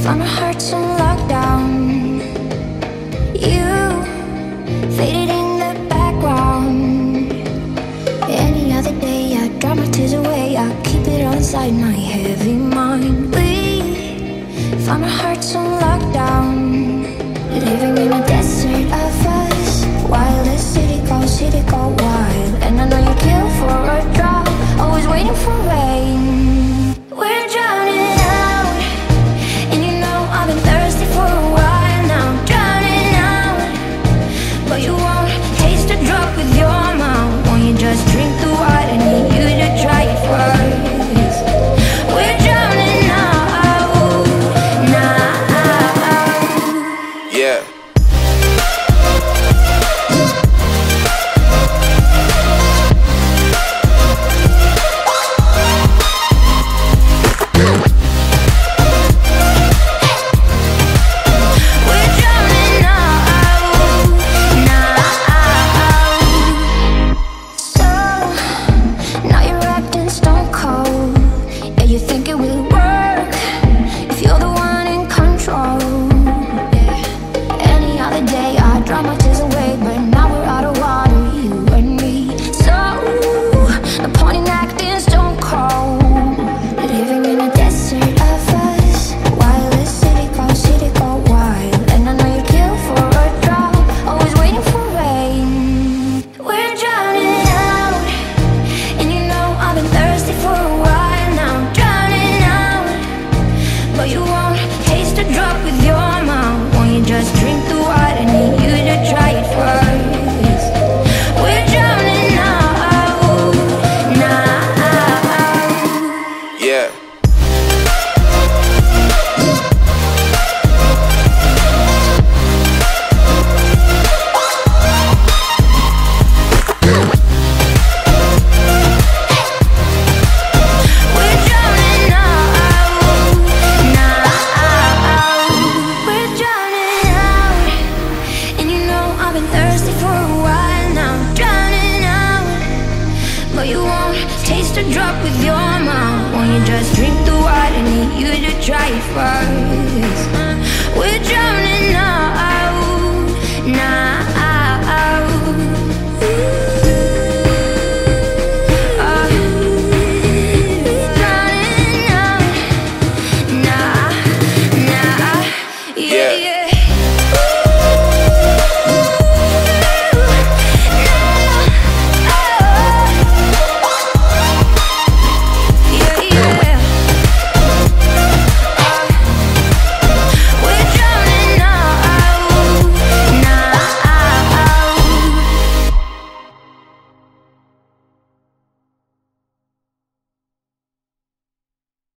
Found our hearts on lockdown. You faded in the background. Any other day I dry my tears away, I keep it all inside my heavy mind. We found our hearts on lockdown, living in a desert of us, while the city go wild. And I know you kill for a drop, always waiting for rain. We're drowning out, and you know I've been thirsty for a while now. Drowning out, but you won't taste a drop with your mouth. Won't you just drink the water? I need you to try it first. We're drowning out, now. Yeah. Try it first. We're drowning out now.